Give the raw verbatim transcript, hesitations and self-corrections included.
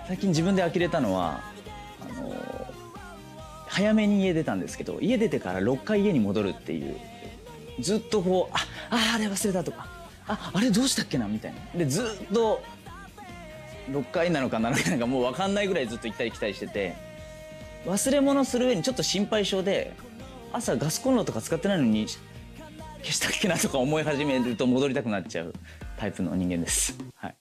最近自分で呆れたのは、あの早めに家出たんですけど、家出てからろっかい家に戻るっていう、ずっとこう、あああれ忘れたとか、ああれどうしたっけなみたいなで、ずっとろっかいなのかななかいなのかもう分かんないぐらいずっと行ったり来たりしてて、忘れ物する上にちょっと心配性で、朝ガスコンロとか使ってないのに消したっけなとか思い始めると戻りたくなっちゃうタイプの人間です。はい。